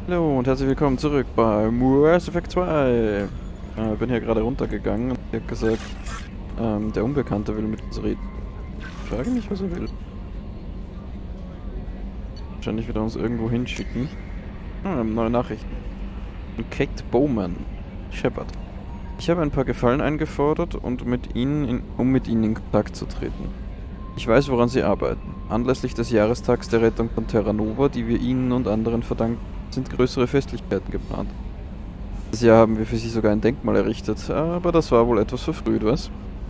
Hallo und herzlich willkommen zurück bei Mass Effect 2. Bin hier gerade runtergegangen und er hat gesagt, der Unbekannte will mit uns reden. Ich frage mich, was er will. Wahrscheinlich wird er uns irgendwo hinschicken. Neue Nachrichten. Kate Bowman. Shepard. Ich habe ein paar Gefallen eingefordert und um mit Ihnen in Kontakt zu treten. Ich weiß, woran Sie arbeiten. Anlässlich des Jahrestags der Rettung von Terra Nova, die wir Ihnen und anderen verdanken, sind größere Festlichkeiten geplant. Dieses Jahr haben wir für Sie sogar ein Denkmal errichtet, aber das war wohl etwas verfrüht, was?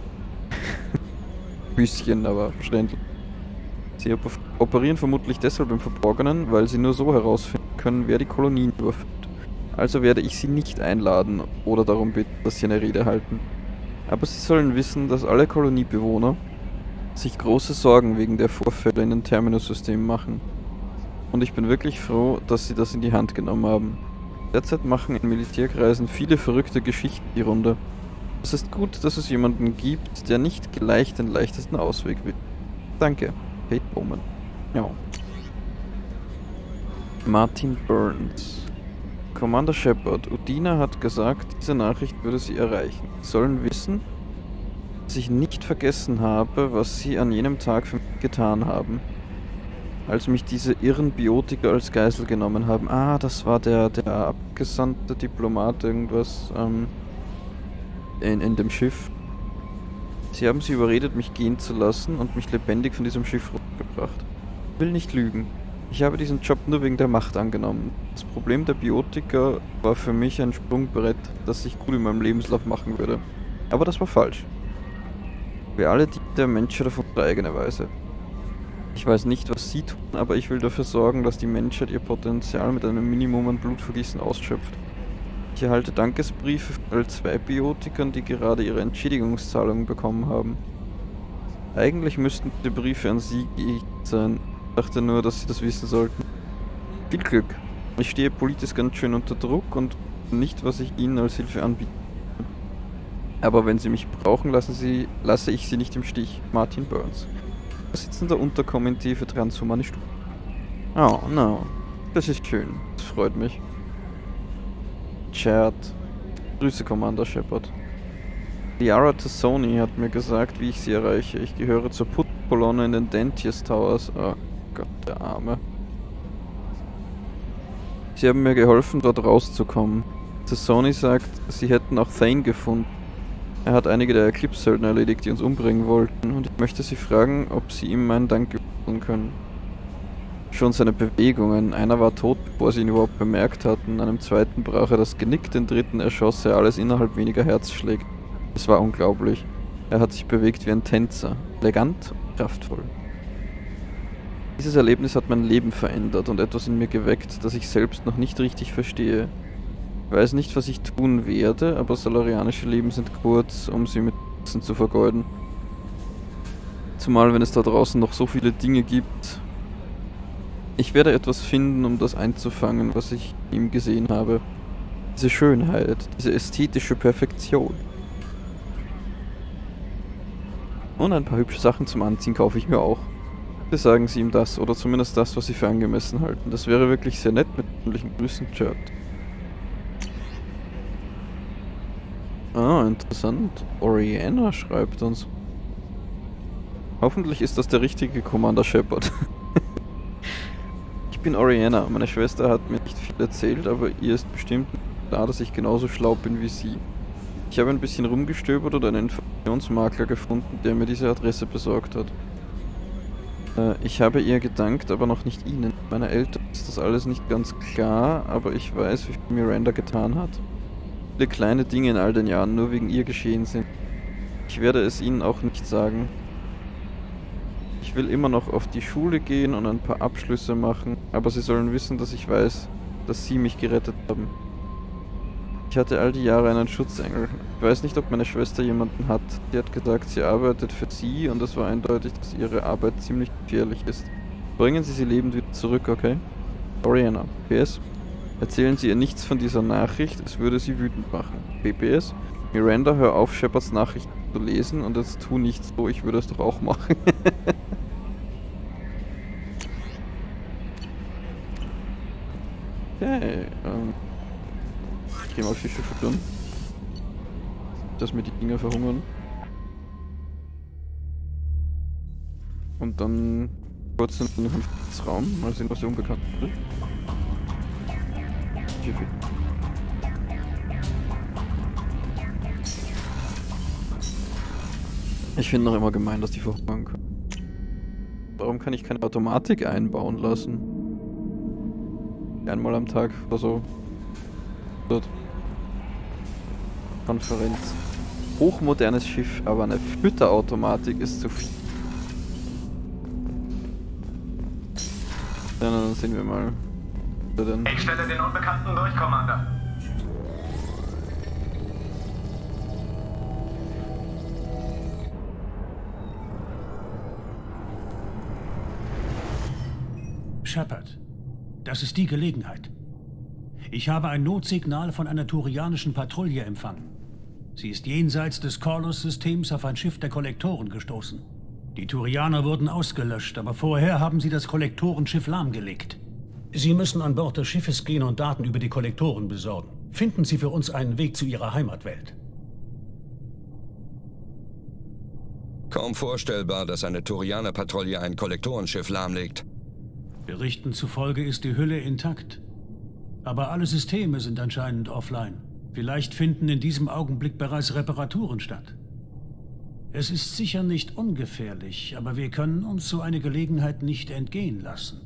Bisschen, aber verständlich. Sie operieren vermutlich deshalb im Verborgenen, weil Sie nur so herausfinden können, wer die Kolonien überführt. Also werde ich Sie nicht einladen oder darum bitten, dass Sie eine Rede halten. Aber Sie sollen wissen, dass alle Koloniebewohner sich große Sorgen wegen der Vorfälle in den Terminus-Systemen machen. Und ich bin wirklich froh, dass Sie das in die Hand genommen haben. Derzeit machen in Militärkreisen viele verrückte Geschichten die Runde. Es ist gut, dass es jemanden gibt, der nicht gleich den leichtesten Ausweg will. Danke, Kate Bowman. Ja. Martin Burns. Commander Shepard, Udina hat gesagt, diese Nachricht würde Sie erreichen. Sie sollen wissen, dass ich nicht vergessen habe, was Sie an jenem Tag für mich getan haben. Als mich diese irren Biotiker als Geisel genommen haben. Ah, das war der abgesandte Diplomat, irgendwas, in dem Schiff. Sie haben sie überredet, mich gehen zu lassen und mich lebendig von diesem Schiff runtergebracht. Ich will nicht lügen. Ich habe diesen Job nur wegen der Macht angenommen. Das Problem der Biotiker war für mich ein Sprungbrett, das ich gut in meinem Lebenslauf machen würde. Aber das war falsch. Wir alle dienen der Menschheit auf unsere eigene Weise. Ich weiß nicht, was Sie tun, aber ich will dafür sorgen, dass die Menschheit ihr Potenzial mit einem Minimum an Blutvergießen ausschöpft. Ich erhalte Dankesbriefe von L2 Biotikern, die gerade ihre Entschädigungszahlungen bekommen haben. Eigentlich müssten die Briefe an Sie gerichtet sein. Ich dachte nur, dass Sie das wissen sollten. Viel Glück. Ich stehe politisch ganz schön unter Druck und nicht, was ich Ihnen als Hilfe anbiete. Aber wenn Sie mich brauchen, lasse ich Sie nicht im Stich. Martin Burns. Vorsitzender Unterkomitee für transhumane Studien. Oh, no. Das ist schön. Das freut mich. Chat. Grüße, Commander Shepard. Liara Tassoni hat mir gesagt, wie ich sie erreiche. Ich gehöre zur Putzkolonne in den Dentius Towers. Oh Gott, der Arme. Sie haben mir geholfen, dort rauszukommen. Tassoni sagt, sie hätten auch Thane gefunden. Er hat einige der Eclipse-Söldner erledigt, die uns umbringen wollten, und ich möchte Sie fragen, ob Sie ihm meinen Dank überbringen können. Schon seine Bewegungen, einer war tot, bevor sie ihn überhaupt bemerkt hatten, einem zweiten brach er das Genick, den dritten erschoss er, alles innerhalb weniger Herzschläge. Es war unglaublich. Er hat sich bewegt wie ein Tänzer, elegant und kraftvoll. Dieses Erlebnis hat mein Leben verändert und etwas in mir geweckt, das ich selbst noch nicht richtig verstehe. Ich weiß nicht, was ich tun werde, aber solarianische Leben sind kurz, um sie mit Nutzen zu vergeuden. Zumal, wenn es da draußen noch so viele Dinge gibt. Ich werde etwas finden, um das einzufangen, was ich in ihm gesehen habe. Diese Schönheit, diese ästhetische Perfektion. Und ein paar hübsche Sachen zum Anziehen kaufe ich mir auch. Bitte sagen Sie ihm das, oder zumindest das, was Sie für angemessen halten. Das wäre wirklich sehr nett mit freundlichen Grüßen, Chad. Ah, interessant. Oriana schreibt uns. Hoffentlich ist das der richtige Commander Shepard. Ich bin Oriana. Meine Schwester hat mir nicht viel erzählt, aber ihr ist bestimmt klar, dass ich genauso schlau bin wie sie. Ich habe ein bisschen rumgestöbert und einen Informationsmakler gefunden, der mir diese Adresse besorgt hat. Ich habe ihr gedankt, aber noch nicht Ihnen. Meiner Eltern ist das alles nicht ganz klar, aber ich weiß, wie viel Miranda getan hat. Viele kleine Dinge in all den Jahren nur wegen ihr geschehen sind. Ich werde es Ihnen auch nicht sagen. Ich will immer noch auf die Schule gehen und ein paar Abschlüsse machen, aber Sie sollen wissen, dass ich weiß, dass Sie mich gerettet haben. Ich hatte all die Jahre einen Schutzengel. Ich weiß nicht, ob meine Schwester jemanden hat. Sie hat gesagt, sie arbeitet für Sie und es war eindeutig, dass ihre Arbeit ziemlich gefährlich ist. Bringen Sie sie lebend wieder zurück, okay? Oriana. PS. Erzählen Sie ihr nichts von dieser Nachricht, es würde sie wütend machen. PPS. Miranda, hör auf, Shepards Nachrichten zu lesen und jetzt tu nicht so, ich würde es doch auch machen. Okay, ich geh mal Fische füttern. Dass mir die Dinger verhungern. Und dann kurz in den Raum, mal sehen, was der Unbekannt ist. Ich finde noch immer gemein, dass die verhungern können. Warum kann ich keine Automatik einbauen lassen? Einmal am Tag oder so. Konferenz. Hochmodernes Schiff, aber eine Fütterautomatik ist zu viel. Ja, dann sehen wir mal. Ich stelle den Unbekannten durch, Commander. Shepard, das ist die Gelegenheit. Ich habe ein Notsignal von einer turianischen Patrouille empfangen. Sie ist jenseits des Corlus-Systems auf ein Schiff der Kollektoren gestoßen. Die Turianer wurden ausgelöscht, aber vorher haben sie das Kollektorenschiff lahmgelegt. Sie müssen an Bord des Schiffes gehen und Daten über die Kollektoren besorgen. Finden Sie für uns einen Weg zu Ihrer Heimatwelt. Kaum vorstellbar, dass eine Turianer-Patrouille ein Kollektorenschiff lahmlegt. Berichten zufolge ist die Hülle intakt. Aber alle Systeme sind anscheinend offline. Vielleicht finden in diesem Augenblick bereits Reparaturen statt. Es ist sicher nicht ungefährlich, aber wir können uns so eine Gelegenheit nicht entgehen lassen.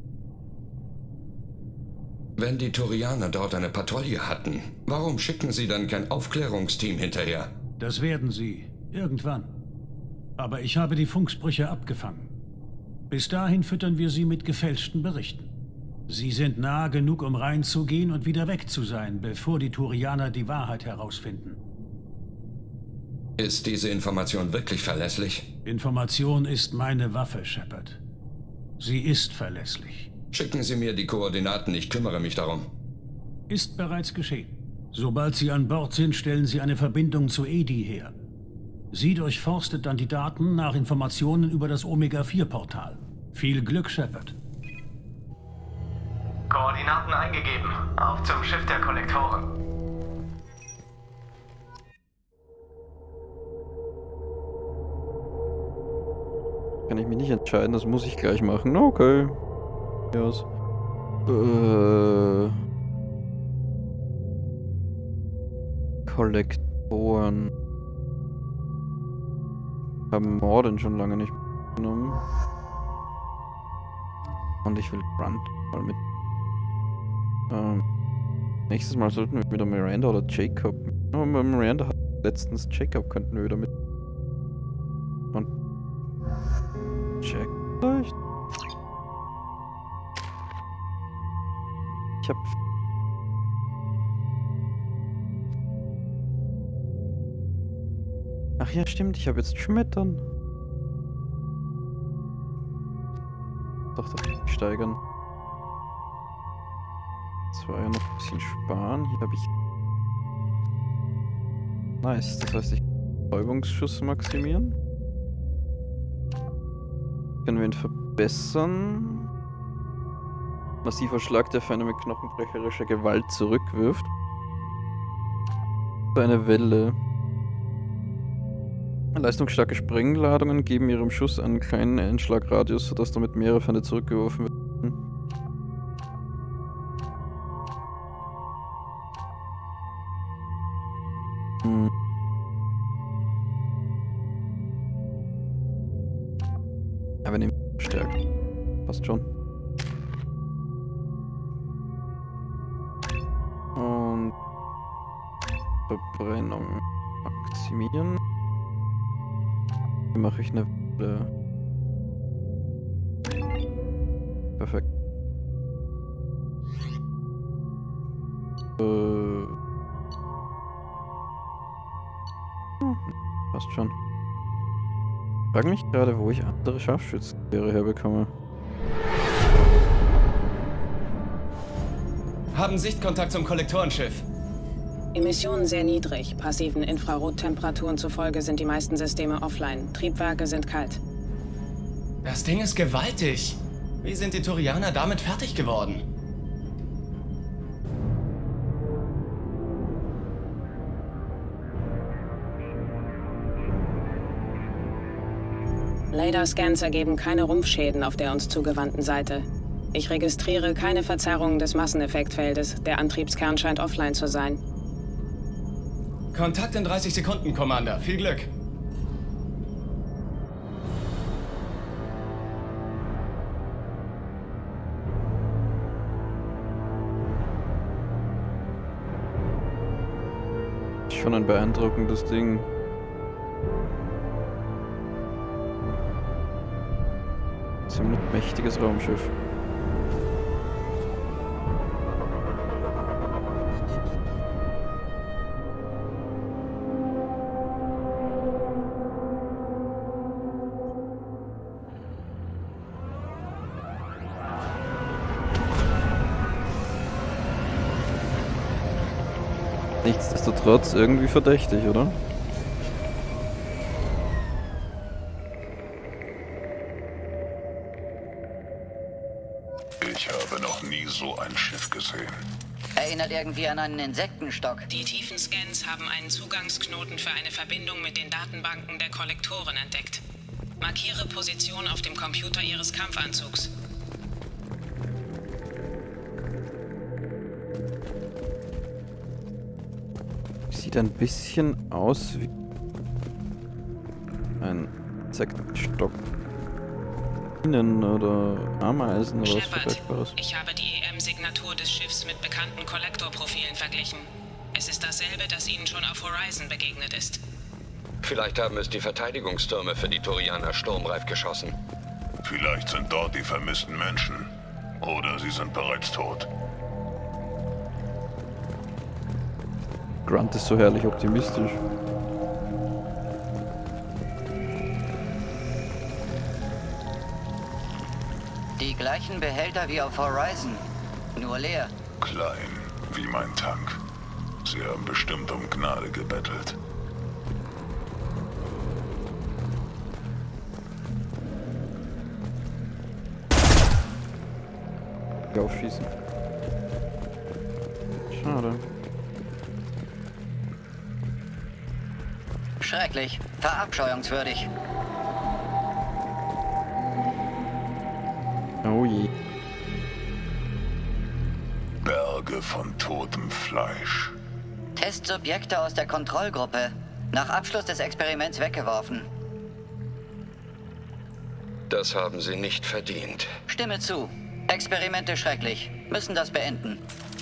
Wenn die Turianer dort eine Patrouille hatten, warum schicken sie dann kein Aufklärungsteam hinterher? Das werden sie. Irgendwann. Aber ich habe die Funksprüche abgefangen. Bis dahin füttern wir sie mit gefälschten Berichten. Sie sind nah genug, um reinzugehen und wieder weg zu sein, bevor die Turianer die Wahrheit herausfinden. Ist diese Information wirklich verlässlich? Information ist meine Waffe, Shepard. Sie ist verlässlich. Schicken Sie mir die Koordinaten, ich kümmere mich darum. Ist bereits geschehen. Sobald Sie an Bord sind, stellen Sie eine Verbindung zu EDI her. Sie durchforstet dann die Daten nach Informationen über das Omega-4-Portal. Viel Glück, Shepard. Koordinaten eingegeben. Auf zum Schiff der Kollektoren. Kann ich mich nicht entscheiden, das muss ich gleich machen. Okay. Yes. Kollektoren. Haben Morden schon lange nicht genommen. Und ich will Grunt mal mit. Nächstes Mal sollten wir wieder Miranda oder Jacob. Aber Miranda hat letztens Jacob, könnten wir wieder mit. Und Jack vielleicht? Ich hab. Ach ja, stimmt, ich habe jetzt Schmettern. Doch, das kann ich steigern. Das war ja noch ein bisschen sparen. Hier habe ich. Nice, das heißt, ich kann Betäubungsschuss maximieren. Können wir ihn verbessern. Massiver Schlag, der Feinde mit knochenbrecherischer Gewalt zurückwirft. Für eine Welle. Leistungsstarke Sprengladungen geben ihrem Schuss einen kleinen Einschlagradius, sodass damit mehrere Feinde zurückgeworfen werden. Aber nehmen stärker. Passt schon. Und Verbrennung maximieren. Hier mache ich eine Welle. Perfekt. Passt schon. Ich frage mich gerade, wo ich andere Scharfschützengewehre herbekomme. Haben Sichtkontakt zum Kollektorenschiff. Emissionen sehr niedrig. Passiven Infrarottemperaturen zufolge sind die meisten Systeme offline. Triebwerke sind kalt. Das Ding ist gewaltig. Wie sind die Turianer damit fertig geworden? Radar-Scans ergeben keine Rumpfschäden auf der uns zugewandten Seite. Ich registriere keine Verzerrungen des Masseneffektfeldes. Der Antriebskern scheint offline zu sein. Kontakt in 30 Sekunden, Commander. Viel Glück. Schon ein beeindruckendes Ding. Ziemlich mächtiges Raumschiff. Nichtsdestotrotz irgendwie verdächtig, oder? Ich habe noch nie so ein Schiff gesehen. Erinnert irgendwie an einen Insektenstock. Die Tiefenscans haben einen Zugangsknoten für eine Verbindung mit den Datenbanken der Kollektoren entdeckt. Markiere Position auf dem Computer Ihres Kampfanzugs. Sieht ein bisschen aus wie ein Insektenstock. Bienen oder Ameisen oder was Vergleichbares. Ich habe die EM-Signatur des Schiffs mit bekannten Kollektorprofilen verglichen. Es ist dasselbe, das Ihnen schon auf Horizon begegnet ist. Vielleicht haben es die Verteidigungstürme für die Turianer sturmreif geschossen. Vielleicht sind dort die vermissten Menschen. Oder sie sind bereits tot. Grunt ist so herrlich optimistisch. Die gleichen Behälter wie auf Horizon, nur leer. Klein, wie mein Tank. Sie haben bestimmt um Gnade gebettelt. Aufschießen. Schade. Schrecklich, verabscheuungswürdig. Oh je. Berge von totem Fleisch. Testsubjekte aus der Kontrollgruppe. Nach Abschluss des Experiments weggeworfen. Das haben sie nicht verdient. Stimme zu. Experimente schrecklich. Müssen das beenden.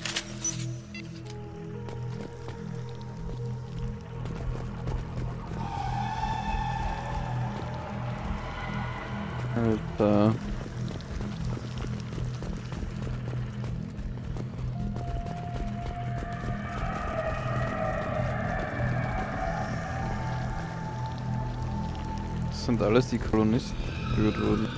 Alter. Das sind alles die Kolonisten, die geführt wurden.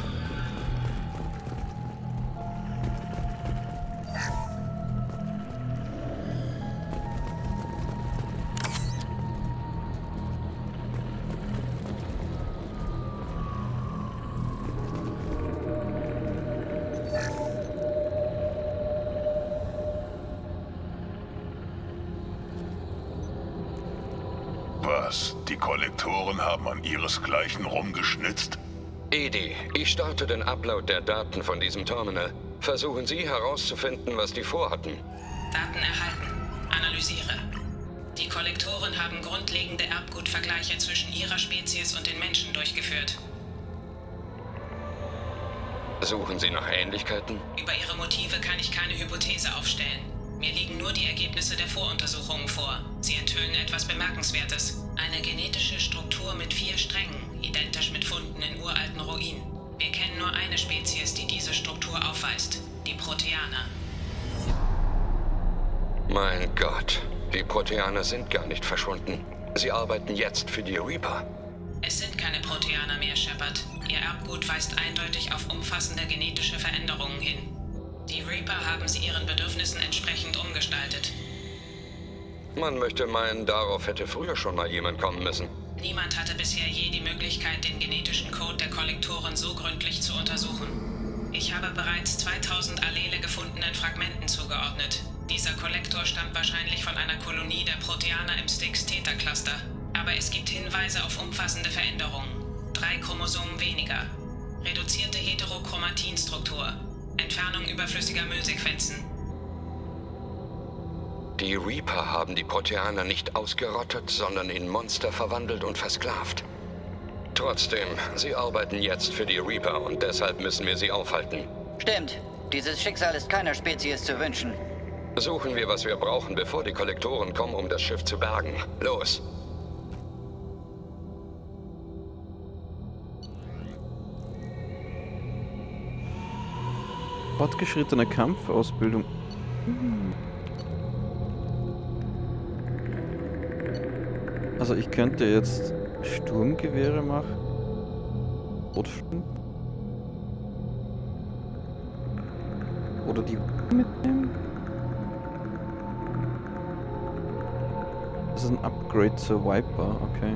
Was? Die Kollektoren haben an ihresgleichen rumgeschnitzt? Edi, ich starte den Upload der Daten von diesem Terminal. Versuchen Sie herauszufinden, was die vorhatten. Daten erhalten. Analysiere. Die Kollektoren haben grundlegende Erbgutvergleiche zwischen ihrer Spezies und den Menschen durchgeführt. Suchen Sie nach Ähnlichkeiten? Über ihre Motive kann ich keine Hypothese aufstellen. Mir liegen nur die Ergebnisse der Voruntersuchungen vor. Sie enthüllen etwas Bemerkenswertes. Eine genetische Struktur mit 4 Strängen, identisch mit Funden in uralten Ruinen. Wir kennen nur eine Spezies, die diese Struktur aufweist. Die Proteaner. Mein Gott, die Proteaner sind gar nicht verschwunden. Sie arbeiten jetzt für die Reaper. Es sind keine Proteaner mehr, Shepard. Ihr Erbgut weist eindeutig auf umfassende genetische Veränderungen hin. Die Reaper haben sie ihren Bedürfnissen entsprechend umgestaltet. Man möchte meinen, darauf hätte früher schon mal jemand kommen müssen. Niemand hatte bisher je die Möglichkeit, den genetischen Code der Kollektoren so gründlich zu untersuchen. Ich habe bereits 2000 Allele gefundenen Fragmenten zugeordnet. Dieser Kollektor stammt wahrscheinlich von einer Kolonie der Proteaner im Styx-Theta-Cluster. Aber es gibt Hinweise auf umfassende Veränderungen. 3 Chromosomen weniger. Reduzierte Heterochromatinstruktur. Entfernung überflüssiger Müllsequenzen. Die Reaper haben die Proteaner nicht ausgerottet, sondern in Monster verwandelt und versklavt. Trotzdem, sie arbeiten jetzt für die Reaper und deshalb müssen wir sie aufhalten. Stimmt. Dieses Schicksal ist keiner Spezies zu wünschen. Suchen wir, was wir brauchen, bevor die Kollektoren kommen, um das Schiff zu bergen. Los! Fortgeschrittene Kampfausbildung. Also ich könnte jetzt Sturmgewehre machen. Rotflinten. Oder die mitnehmen. Das ist ein Upgrade zur Viper, okay.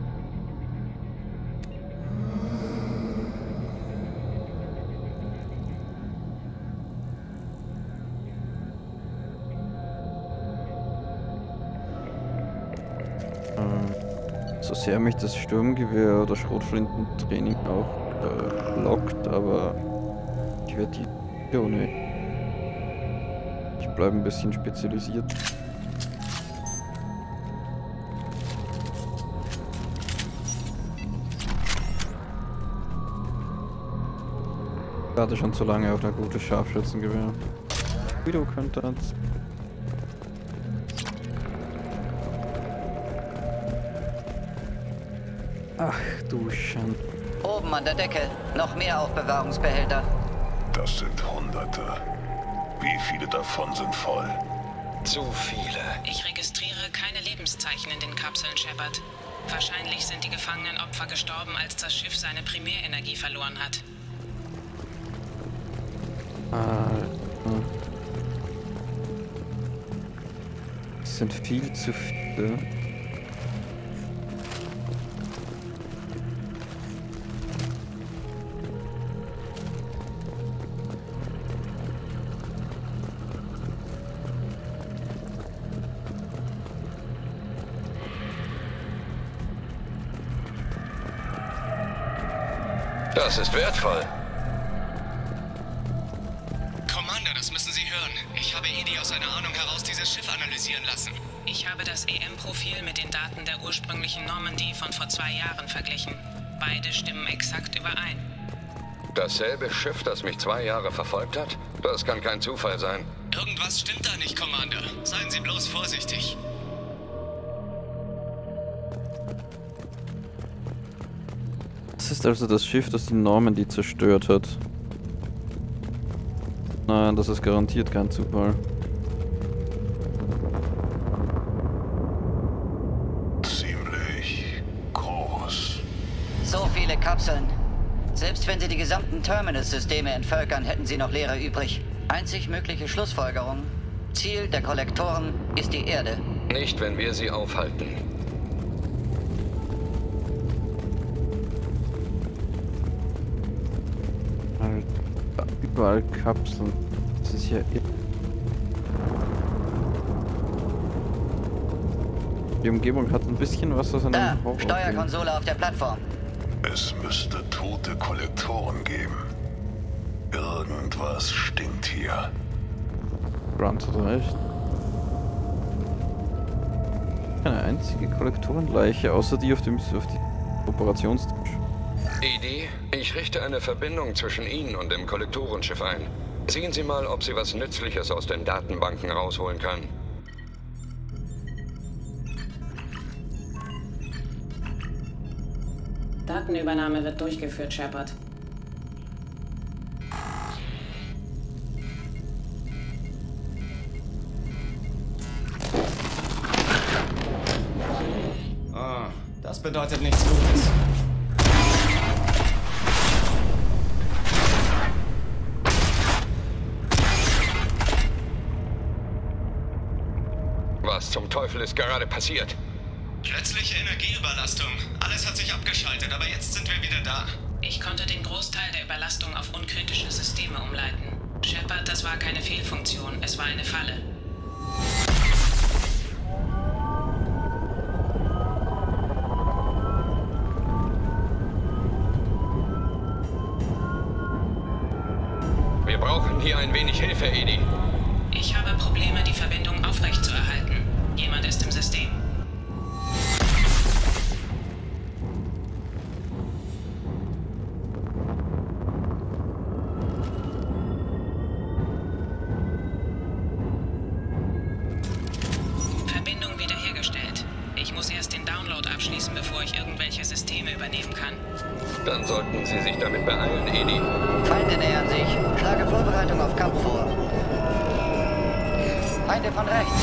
So sehr mich das Sturmgewehr oder Schrotflintentraining auch lockt, aber ich werde die ohne. Ich bleibe ein bisschen spezialisiert. Ich warte schon zu lange auf ein gutes Scharfschützengewehr. Guido könnte das. Ach du Schand. Oben an der Decke noch mehr Aufbewahrungsbehälter. Das sind Hunderte. Wie viele davon sind voll? Zu viele. Ich registriere keine Lebenszeichen in den Kapseln, Shepard. Wahrscheinlich sind die gefangenen Opfer gestorben, als das Schiff seine Primärenergie verloren hat. Es sind viel zu viele. Das ist wertvoll. Commander, das müssen Sie hören. Ich habe Edie aus einer Ahnung heraus dieses Schiff analysieren lassen. Ich habe das EM-Profil mit den Daten der ursprünglichen Normandy von vor 2 Jahren verglichen. Beide stimmen exakt überein. Dasselbe Schiff, das mich 2 Jahre verfolgt hat? Das kann kein Zufall sein. Irgendwas stimmt da nicht, Commander. Seien Sie bloß vorsichtig. Das ist also das Schiff, das die Normandy zerstört hat. Nein, das ist garantiert kein Zufall. Ziemlich groß. So viele Kapseln. Selbst wenn sie die gesamten Terminus-Systeme entvölkern, hätten sie noch Leere übrig. Einzig mögliche Schlussfolgerung: Ziel der Kollektoren ist die Erde. Nicht, wenn wir sie aufhalten. Alter, überall Kapseln. Das ist ja... Die Umgebung hat ein bisschen was aus Da, einem Horror. Steuerkonsole auf der Plattform. Es müsste tote Kollektoren geben. Irgendwas stinkt hier. Grant hat recht. Keine einzige Kollektorenleiche, außer die auf die Operationstisch. Edie, ich richte eine Verbindung zwischen Ihnen und dem Kollektorenschiff ein. Sehen Sie mal, ob Sie was Nützliches aus den Datenbanken rausholen können. Datenübernahme wird durchgeführt, Shepard. Ah, das bedeutet nichts Gutes. Was zum Teufel ist gerade passiert? Plötzliche Energieüberlastung. Alles hat sich abgeschaltet, aber jetzt sind wir wieder da. Ich konnte den Großteil der Überlastung auf unkritische Systeme umleiten. Shepard, das war keine Fehlfunktion, es war eine Falle. Jemand ist im System. Verbindung wiederhergestellt. Ich muss erst den Download abschließen, bevor ich irgendwelche Systeme übernehmen kann. Dann sollten Sie sich damit beeilen, Edi. Feinde nähern sich. Schlage Vorbereitung auf Kampf vor. Feinde von rechts.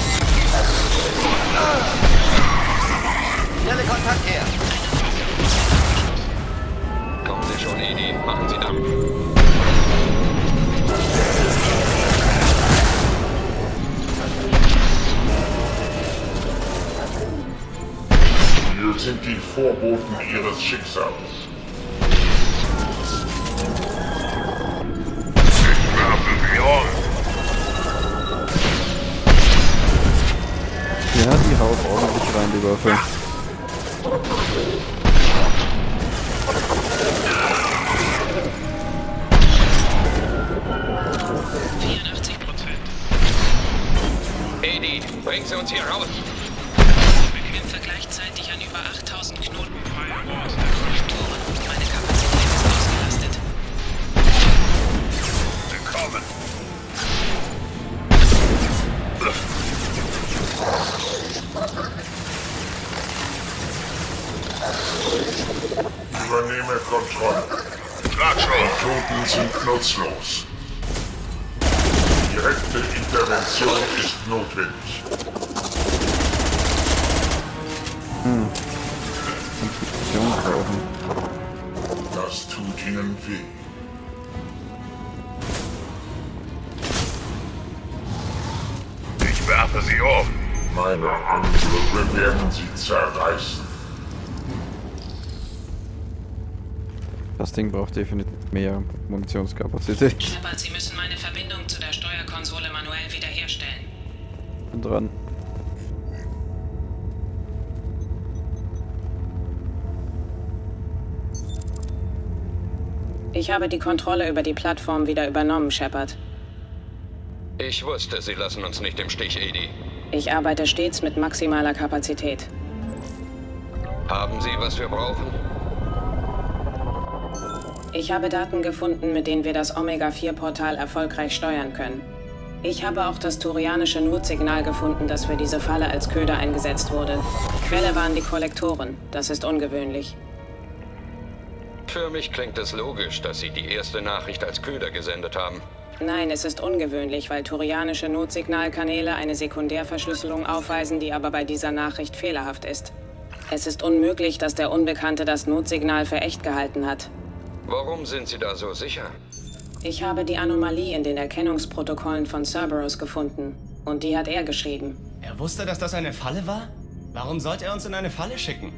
Stelle Kontakt her. Kommen Sie schon, Edi. Machen Sie Dampf. Wir sind die Vorboten ihres Schicksals. Ich werfe sie um. Ja, die haut ordentlich rein, die Waffe. Edi, bring sie uns hier raus. Kämpfe gleichzeitig an über 8000 Knoten Firewalls der Kollektoren. Meine Kapazität ist ausgelastet. Willkommen. Übernehme Kontrolle. Die Toten sind nutzlos. Direkte Intervention ist notwendig. Information brauchen. Das tut ihnen weh. Ich werfe sie um. Meine Angriffe werden sie zerreißen. Das Ding braucht definitiv mehr Munitionskapazität. Shepard, Sie müssen meine Verbindung zu der Steuerkonsole manuell wiederherstellen. Bin dran. Ich habe die Kontrolle über die Plattform wieder übernommen, Shepard. Ich wusste, Sie lassen uns nicht im Stich, Edi. Ich arbeite stets mit maximaler Kapazität. Haben Sie, was wir brauchen? Ich habe Daten gefunden, mit denen wir das Omega-4-Portal erfolgreich steuern können. Ich habe auch das turianische Notsignal gefunden, das für diese Falle als Köder eingesetzt wurde. Quelle waren die Kollektoren. Das ist ungewöhnlich. Für mich klingt es logisch, dass Sie die erste Nachricht als Köder gesendet haben. Nein, es ist ungewöhnlich, weil turianische Notsignalkanäle eine Sekundärverschlüsselung aufweisen, die aber bei dieser Nachricht fehlerhaft ist. Es ist unmöglich, dass der Unbekannte das Notsignal für echt gehalten hat. Warum sind Sie da so sicher? Ich habe die Anomalie in den Erkennungsprotokollen von Cerberus gefunden. Und die hat er geschrieben. Er wusste, dass das eine Falle war? Warum sollte er uns in eine Falle schicken?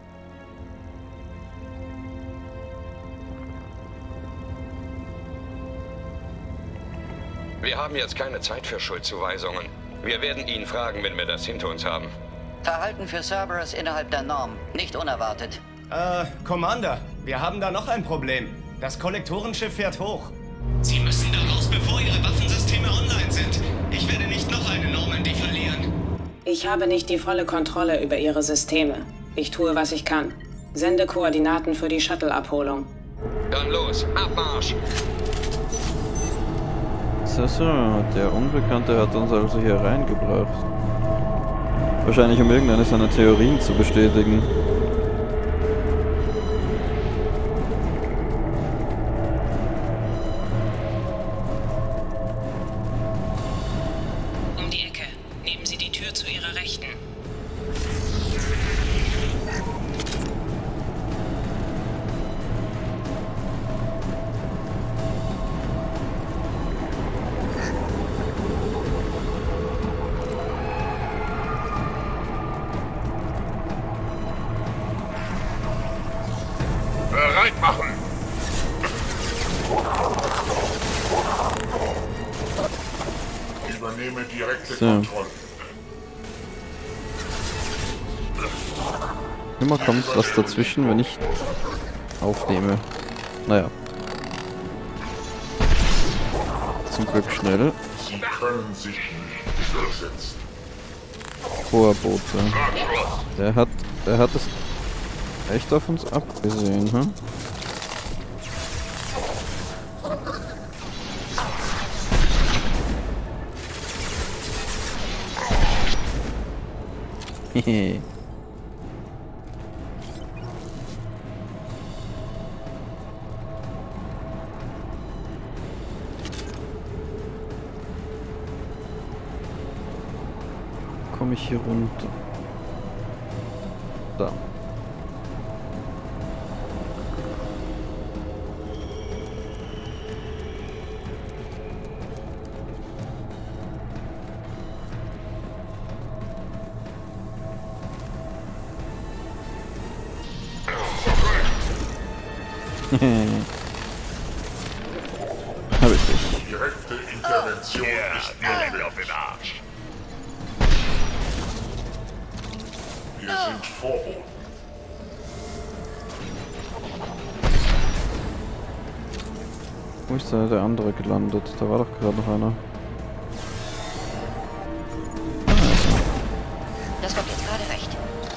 Wir haben jetzt keine Zeit für Schuldzuweisungen. Wir werden ihn fragen, wenn wir das hinter uns haben. Verhalten für Cerberus innerhalb der Norm. Nicht unerwartet. Commander, wir haben da noch ein Problem. Das Kollektorenschiff fährt hoch. Sie müssen da raus, bevor Ihre Waffensysteme online sind. Ich werde nicht noch eine Normandy verlieren. Ich habe nicht die volle Kontrolle über ihre Systeme. Ich tue, was ich kann. Sende Koordinaten für die Shuttle-Abholung. Dann los, Abmarsch! So, der Unbekannte hat uns also hier reingebracht. Wahrscheinlich um irgendeine seiner Theorien zu bestätigen. Um die Ecke. Nehmen Sie die Tür zu Ihrer Rechten. Bereit machen! Übernehme direkte Kontrolle. Immer kommt was dazwischen, wenn ich aufnehme. Naja. Zum Glück schnell. Sie können sich nicht durchsetzen. Vorbote. Der hat es echt auf uns abgesehen, hm? Hehe. Komme ich hier runter? Da. Hab ich dich. Direkte Intervention ist möglich auf den Arsch. Wir sind Vorboten. Wo ist da der andere gelandet? Da war doch gerade noch einer. Das kommt jetzt gerade recht.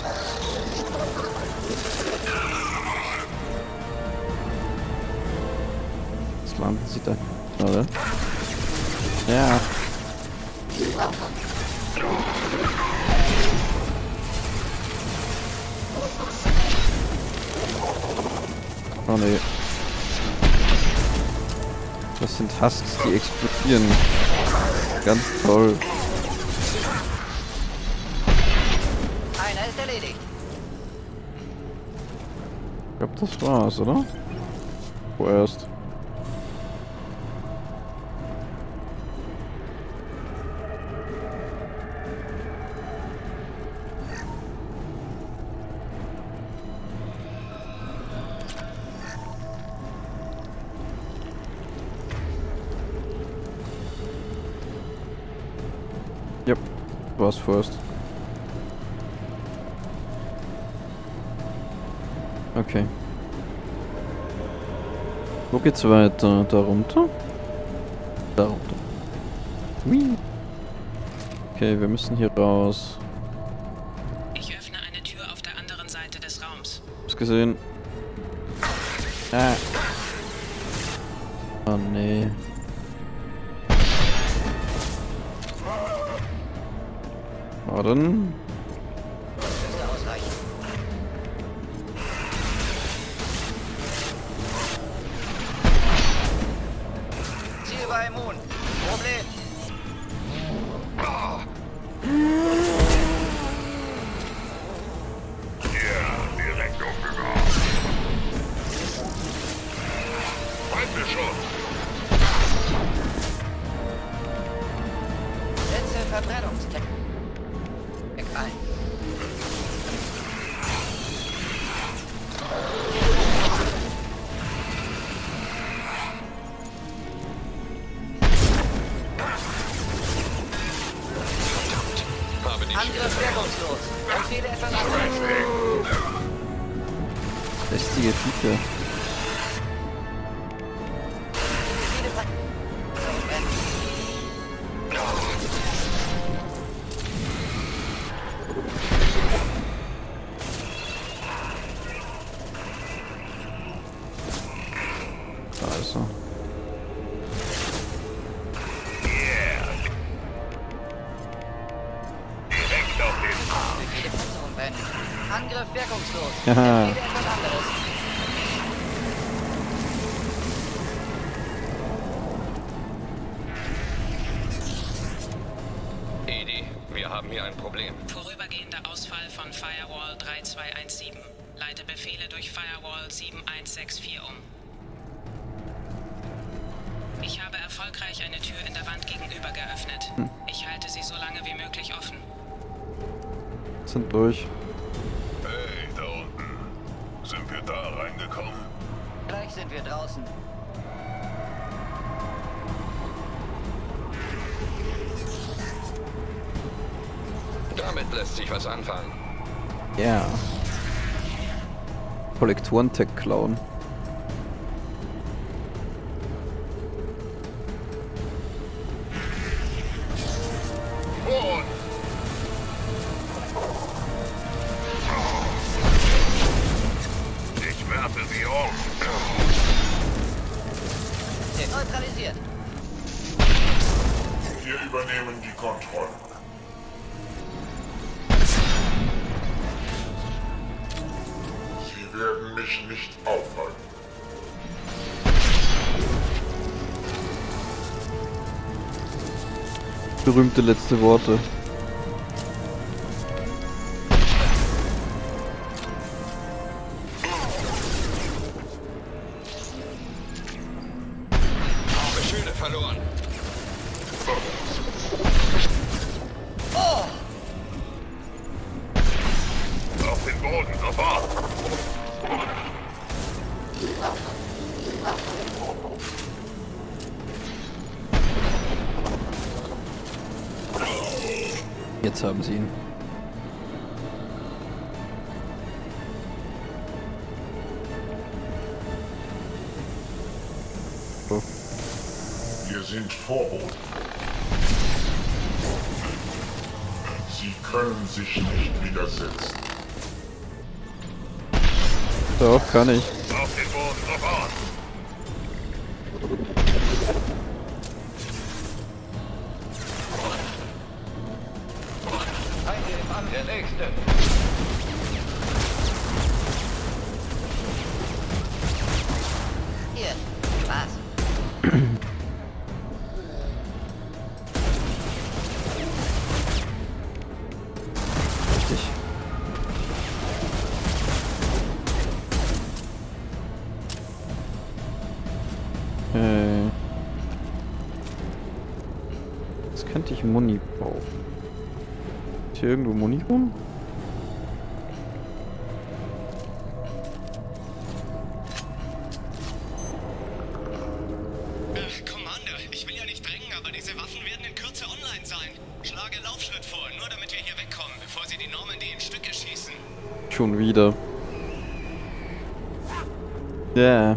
Jetzt landen sie da. Oder? Ja. Oh ne. Das sind Husks, die explodieren. Ganz toll. Einer ist erledigt. Ich glaube, das war's, oder? Vorerst. Ja, war's first. Okay. Wo geht's weiter? Da runter? Da runter. Whee. Okay, wir müssen hier raus. Ich öffne eine Tür auf der anderen Seite des Raums. Hab's gesehen. Ah. Oh nee. Warten. Müsste ausreichen. Ziel bei Moon. Problem. Direkt umgegangen. Feindbeschuss. Setze Verbrennungstechnik ein. Habe die Angriff wirkungslos. Empfehle etwas anderes. Lästige Viecher. Da ist er. Direkt auf den Arsch. Befehle Panzerung beenden. Angriff wirkungslos. Haha. Empfehle etwas anderes. Edie, wir haben hier ein Problem. Vorübergehender Ausfall von Firewall 3217. Leite Befehle durch Firewall 7164 um. Ich habe erfolgreich eine Tür in der Wand gegenüber geöffnet. Ich halte sie so lange wie möglich offen. Sind durch. Hey, da unten. Sind wir da reingekommen? Gleich sind wir draußen. Damit lässt sich was anfangen. Ja. Kollektoren-Tech klauen. Und übernehmen die Kontrolle. Sie werden mich nicht aufhalten. Berühmte letzte Worte. Schöne verloren. Auf den Boden, sofort! Jetzt haben sie ihn. Oh. Wir sind Vorboten. Sie können sich nicht widersetzen. Doch, kann ich. Auf den Boden, sofort! Der nächste. Hier, was? Richtig. Jetzt könnte ich Muni brauchen. Ist hier irgendwo Muni rum? Commander, ich will ja nicht drängen, aber diese Waffen werden in Kürze online sein. Schlage Laufschritt vor, nur damit wir hier wegkommen, bevor sie die Normandy in Stücke schießen. Schon wieder. Ja.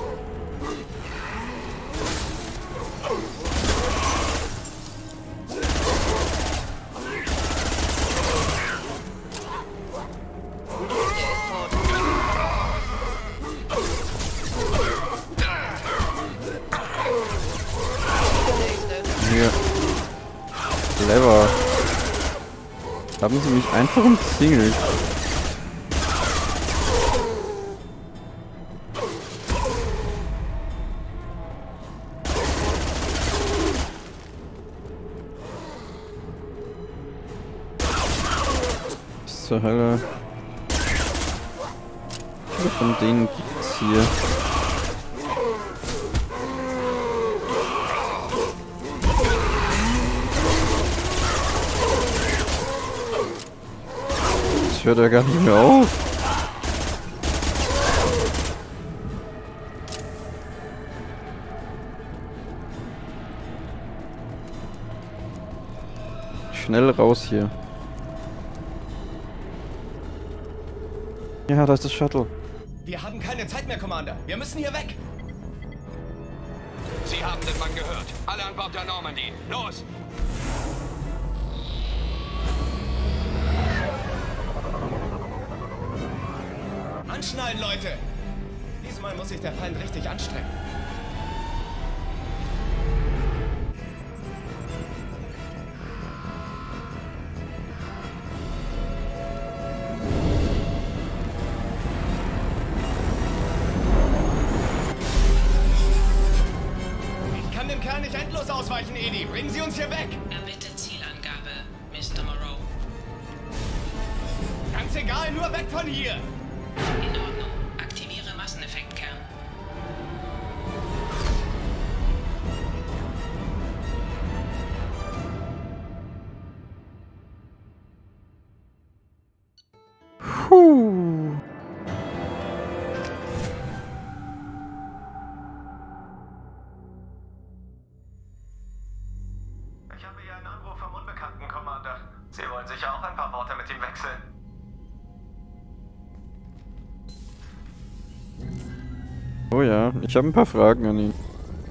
Hier. Clever. Haben sie mich einfach umzingelt. Was zur Hölle? Wie viele von denen gibt's hier? Das hört ja gar nicht mehr auf. Schnell raus hier. Ja, da ist das Shuttle. Wir haben keine Zeit mehr, Commander. Wir müssen hier weg. Sie haben den Mann gehört. Alle an Bord der Normandy. Los! Anschneiden, Leute! Diesmal muss sich der Feind richtig anstrengen. Ich kann dem Kerl nicht endlos ausweichen, Edi. Bringen Sie uns hier weg! Erbitte Zielangabe, Mr. Moreau. Ganz egal, nur weg von hier! In Ordnung. Aktiviere Masseneffektkern. Puh. Ich habe hier einen Anruf vom Unbekannten, Commander. Sie wollen sicher auch ein paar Worte mit ihm wechseln. Oh ja, ich habe ein paar Fragen an ihn.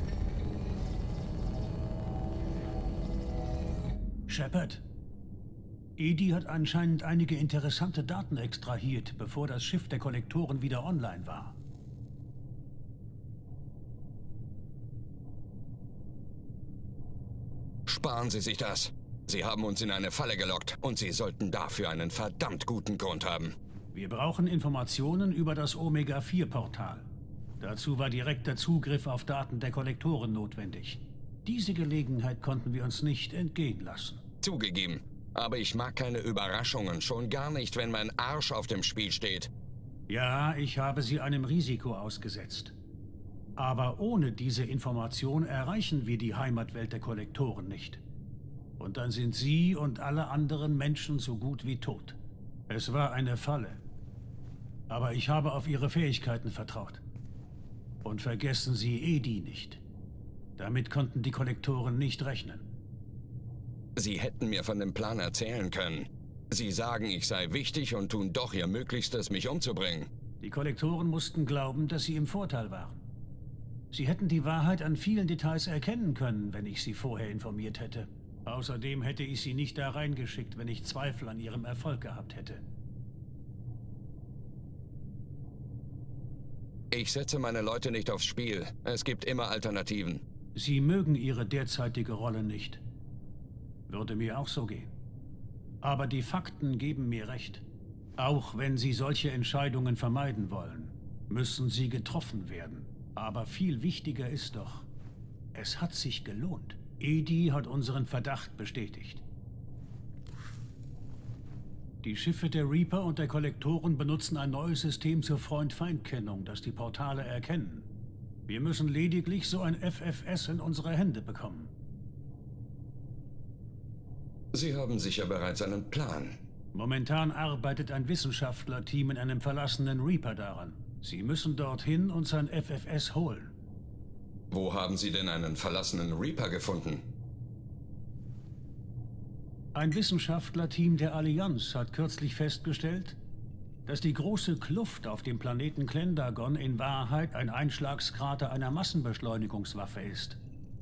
Shepard, Edi hat anscheinend einige interessante Daten extrahiert, bevor das Schiff der Kollektoren wieder online war. Sparen Sie sich das. Sie haben uns in eine Falle gelockt und Sie sollten dafür einen verdammt guten Grund haben. Wir brauchen Informationen über das Omega-4-Portal. Dazu war direkter Zugriff auf Daten der Kollektoren notwendig. Diese Gelegenheit konnten wir uns nicht entgehen lassen. Zugegeben. Aber ich mag keine Überraschungen, schon gar nicht, wenn mein Arsch auf dem Spiel steht. Ja, ich habe sie einem Risiko ausgesetzt. Aber ohne diese Information erreichen wir die Heimatwelt der Kollektoren nicht. Und dann sind Sie und alle anderen Menschen so gut wie tot. Es war eine Falle. Aber ich habe auf Ihre Fähigkeiten vertraut. Und vergessen Sie Edi nicht. Damit konnten die Kollektoren nicht rechnen. Sie hätten mir von dem Plan erzählen können. Sie sagen, ich sei wichtig und tun doch ihr Möglichstes, mich umzubringen. Die Kollektoren mussten glauben, dass sie im Vorteil waren. Sie hätten die Wahrheit an vielen Details erkennen können, wenn ich sie vorher informiert hätte. Außerdem hätte ich sie nicht da reingeschickt, wenn ich Zweifel an ihrem Erfolg gehabt hätte. Ich setze meine Leute nicht aufs Spiel. Es gibt immer Alternativen. Sie mögen ihre derzeitige Rolle nicht. Würde mir auch so gehen. Aber die Fakten geben mir recht. Auch wenn Sie solche Entscheidungen vermeiden wollen, müssen sie getroffen werden. Aber viel wichtiger ist doch, es hat sich gelohnt. Edi hat unseren Verdacht bestätigt. Die Schiffe der Reaper und der Kollektoren benutzen ein neues System zur Freund-Feind-Kennung, das die Portale erkennen. Wir müssen lediglich so ein FFS in unsere Hände bekommen. Sie haben sicher bereits einen Plan. Momentan arbeitet ein Wissenschaftlerteam in einem verlassenen Reaper daran. Sie müssen dorthin und sein FFS holen. Wo haben Sie denn einen verlassenen Reaper gefunden? Ein Wissenschaftlerteam der Allianz hat kürzlich festgestellt, dass die große Kluft auf dem Planeten Klendagon in Wahrheit ein Einschlagskrater einer Massenbeschleunigungswaffe ist.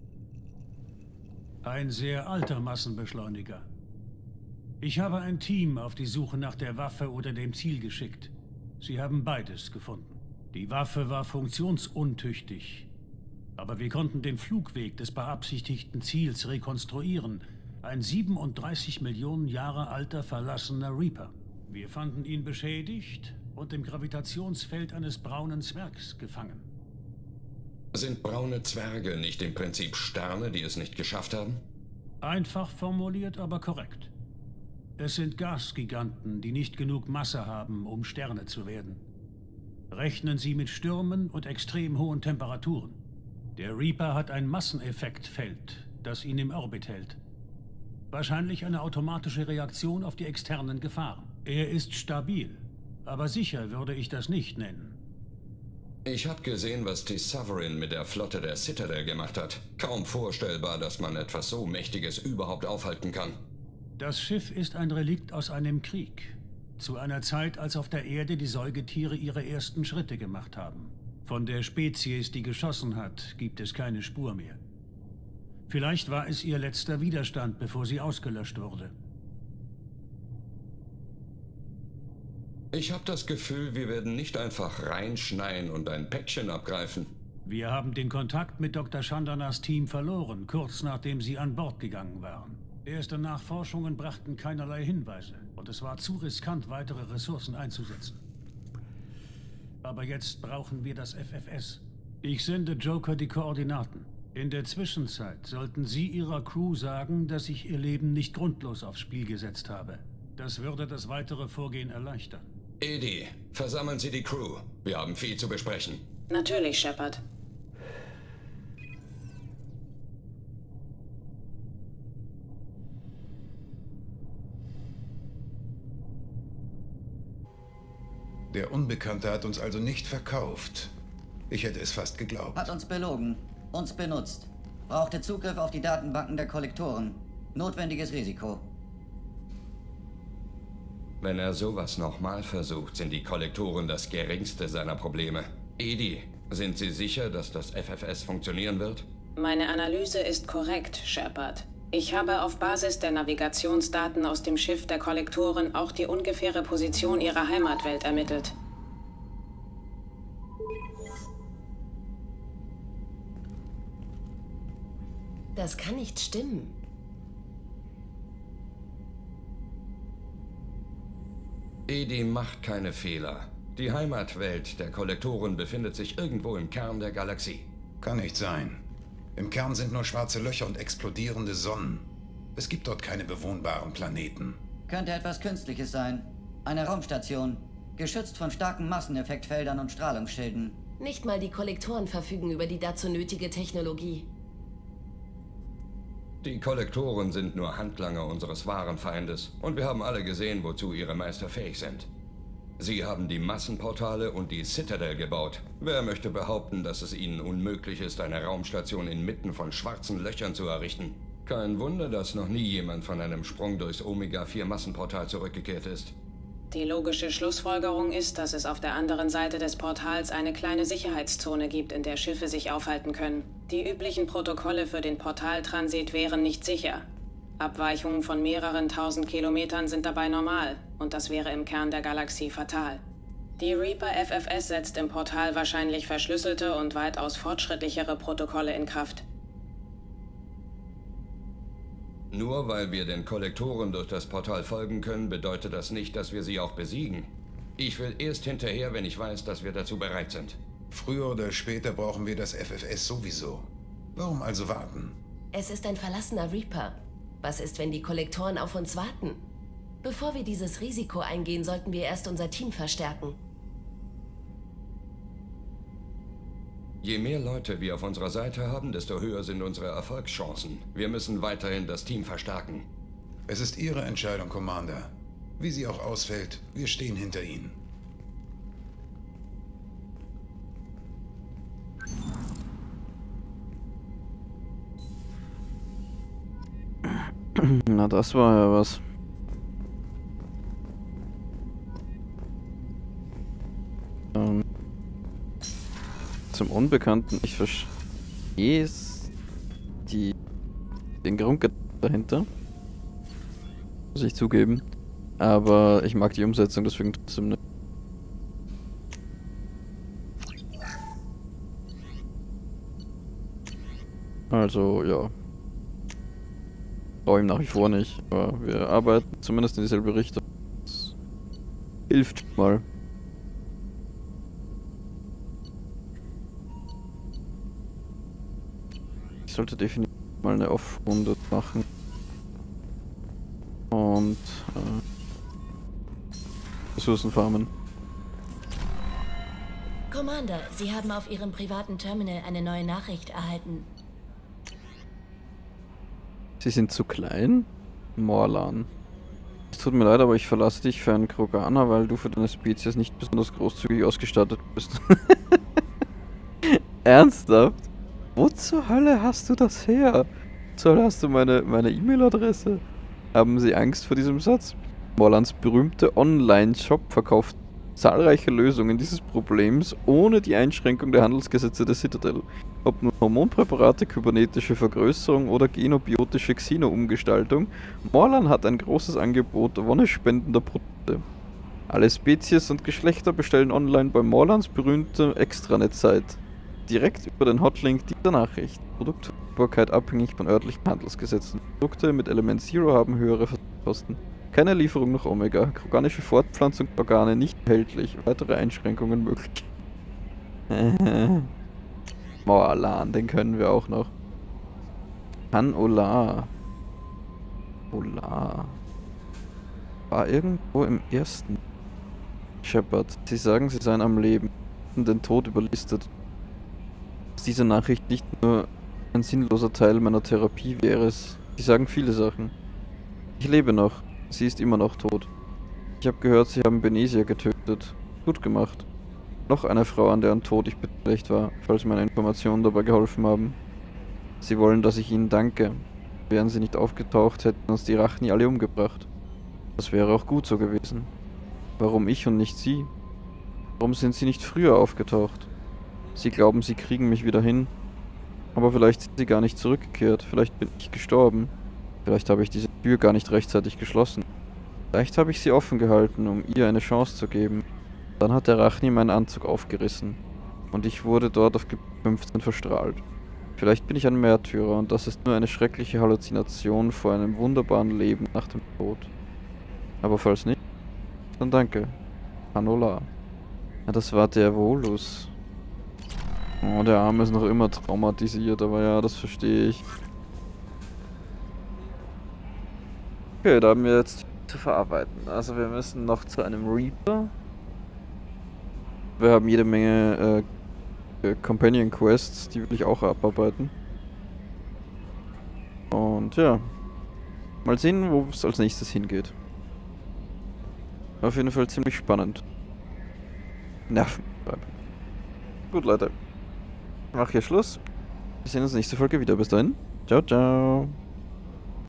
Ein sehr alter Massenbeschleuniger. Ich habe ein Team auf die Suche nach der Waffe oder dem Ziel geschickt. Sie haben beides gefunden. Die Waffe war funktionsuntüchtig, aber wir konnten den Flugweg des beabsichtigten Ziels rekonstruieren. Ein 37 Millionen Jahre alter verlassener Reaper. Wir fanden ihn beschädigt und im Gravitationsfeld eines braunen Zwergs gefangen. Sind braune Zwerge nicht im Prinzip Sterne, die es nicht geschafft haben? Einfach formuliert, aber korrekt. Es sind Gasgiganten, die nicht genug Masse haben, um Sterne zu werden. Rechnen Sie mit Stürmen und extrem hohen Temperaturen. Der Reaper hat ein Masseneffektfeld, das ihn im Orbit hält. Wahrscheinlich eine automatische Reaktion auf die externen Gefahren. Er ist stabil, aber sicher würde ich das nicht nennen. Ich habe gesehen, was die Sovereign mit der Flotte der Citadel gemacht hat. Kaum vorstellbar, dass man etwas so Mächtiges überhaupt aufhalten kann. Das Schiff ist ein Relikt aus einem Krieg. Zu einer Zeit, als auf der Erde die Säugetiere ihre ersten Schritte gemacht haben. Von der Spezies, die geschossen hat, gibt es keine Spur mehr. Vielleicht war es ihr letzter Widerstand, bevor sie ausgelöscht wurde. Ich habe das Gefühl, wir werden nicht einfach reinschneien und ein Päckchen abgreifen. Wir haben den Kontakt mit Dr. Chandanas Team verloren, kurz nachdem sie an Bord gegangen waren. Erste Nachforschungen brachten keinerlei Hinweise und es war zu riskant, weitere Ressourcen einzusetzen. Aber jetzt brauchen wir das FFS. Ich sende Joker die Koordinaten. In der Zwischenzeit sollten Sie Ihrer Crew sagen, dass ich Ihr Leben nicht grundlos aufs Spiel gesetzt habe. Das würde das weitere Vorgehen erleichtern. Edi, versammeln Sie die Crew. Wir haben viel zu besprechen. Natürlich, Shepard. Der Unbekannte hat uns also nicht verkauft. Ich hätte es fast geglaubt. Hat uns belogen, uns benutzt. Brauchte Zugriff auf die Datenbanken der Kollektoren. Notwendiges Risiko. Wenn er sowas nochmal versucht, sind die Kollektoren das geringste seiner Probleme. Edi, sind Sie sicher, dass das FFS funktionieren wird? Meine Analyse ist korrekt, Shepard. Ich habe auf Basis der Navigationsdaten aus dem Schiff der Kollektoren auch die ungefähre Position ihrer Heimatwelt ermittelt. Das kann nicht stimmen. EDI macht keine Fehler. Die Heimatwelt der Kollektoren befindet sich irgendwo im Kern der Galaxie. Kann nicht sein. Im Kern sind nur schwarze Löcher und explodierende Sonnen. Es gibt dort keine bewohnbaren Planeten. Könnte etwas Künstliches sein. Eine Raumstation. Geschützt von starken Masseneffektfeldern und Strahlungsschilden. Nicht mal die Kollektoren verfügen über die dazu nötige Technologie. Die Kollektoren sind nur Handlanger unseres wahren Feindes und wir haben alle gesehen, wozu ihre Meister fähig sind. Sie haben die Massenportale und die Citadel gebaut. Wer möchte behaupten, dass es ihnen unmöglich ist, eine Raumstation inmitten von schwarzen Löchern zu errichten? Kein Wunder, dass noch nie jemand von einem Sprung durchs Omega-4-Massenportal zurückgekehrt ist. Die logische Schlussfolgerung ist, dass es auf der anderen Seite des Portals eine kleine Sicherheitszone gibt, in der Schiffe sich aufhalten können. Die üblichen Protokolle für den Portaltransit wären nicht sicher. Abweichungen von mehreren tausend Kilometern sind dabei normal, und das wäre im Kern der Galaxie fatal. Die Reaper FFS setzt im Portal wahrscheinlich verschlüsselte und weitaus fortschrittlichere Protokolle in Kraft. Nur weil wir den Kollektoren durch das Portal folgen können, bedeutet das nicht, dass wir sie auch besiegen. Ich will erst hinterher, wenn ich weiß, dass wir dazu bereit sind. Früher oder später brauchen wir das FFS sowieso. Warum also warten? Es ist ein verlassener Reaper. Was ist, wenn die Kollektoren auf uns warten? Bevor wir dieses Risiko eingehen, sollten wir erst unser Team verstärken. Je mehr Leute wir auf unserer Seite haben, desto höher sind unsere Erfolgschancen. Wir müssen weiterhin das Team verstärken. Es ist Ihre Entscheidung, Commander. Wie sie auch ausfällt, wir stehen hinter Ihnen. Na, das war ja was. Zum Unbekannten, ich verstehe den Grund dahinter. Muss ich zugeben. Aber ich mag die Umsetzung, deswegen trotzdem nicht. Also, ja. Brauche ihm nach wie vor nicht, aber wir arbeiten zumindest in dieselbe Richtung. Das hilft mal. Ich sollte definitiv mal eine Off-Runde machen. Und Ressourcen farmen. Commander, Sie haben auf Ihrem privaten Terminal eine neue Nachricht erhalten. Sie sind zu klein? Morlan. Es tut mir leid, aber ich verlasse dich für einen Kroganer, weil du für deine Spezies nicht besonders großzügig ausgestattet bist. Ernsthaft? Wo zur Hölle hast du das her? Zur Hölle hast du meine E-Mail-Adresse? Haben Sie Angst vor diesem Satz? Morlans berühmte Online-Shop verkauft zahlreiche Lösungen dieses Problems ohne die Einschränkung der Handelsgesetze der Citadel. Ob nun Hormonpräparate, kybernetische Vergrößerung oder genobiotische Xeno-Umgestaltung, Morlan hat ein großes Angebot wonnespendender Produkte. Alle Spezies und Geschlechter bestellen online bei Morlans berühmter Extranet-Site. Direkt über den Hotlink dieser Nachricht. Produktverfügbarkeit abhängig von örtlichen Handelsgesetzen. Produkte mit Element Zero haben höhere Kosten. Keine Lieferung nach Omega. Kroganische Fortpflanzungsorgane nicht erhältlich. Weitere Einschränkungen möglich. Morlan, den können wir auch noch. Han-Ola. Ola. War irgendwo im ersten. Shepard, Sie sagen, Sie seien am Leben und den Tod überlistet. Dass diese Nachricht nicht nur ein sinnloser Teil meiner Therapie wäre. Sie sagen viele Sachen. Ich lebe noch. Sie ist immer noch tot. Ich habe gehört, Sie haben Benezia getötet. Gut gemacht. Noch eine Frau, an deren Tod ich beteiligt war, falls meine Informationen dabei geholfen haben. Sie wollen, dass ich Ihnen danke. Wären Sie nicht aufgetaucht, hätten uns die Rachni alle umgebracht. Das wäre auch gut so gewesen. Warum ich und nicht Sie? Warum sind Sie nicht früher aufgetaucht? Sie glauben, Sie kriegen mich wieder hin. Aber vielleicht sind Sie gar nicht zurückgekehrt. Vielleicht bin ich gestorben. Vielleicht habe ich diese Tür gar nicht rechtzeitig geschlossen. Vielleicht habe ich sie offen gehalten, um ihr eine Chance zu geben. Dann hat der Rachni meinen Anzug aufgerissen. Und ich wurde dort auf Gebiet 15 verstrahlt. Vielleicht bin ich ein Märtyrer und das ist nur eine schreckliche Halluzination vor einem wunderbaren Leben nach dem Tod. Aber falls nicht, Dann danke. Hanola. Ja, das war der Volus. Oh, der Arme ist noch immer traumatisiert, aber ja, das verstehe ich. Okay, da haben wir jetzt zu verarbeiten. Also wir müssen noch zu einem Reaper. Wir haben jede Menge Companion Quests, die will ich auch abarbeiten. Und ja, mal sehen, wo es als nächstes hingeht. Auf jeden Fall ziemlich spannend. Nerven. Gut, Leute. Ich mache hier Schluss. Wir sehen uns nächste Folge wieder. Bis dahin. Ciao, ciao.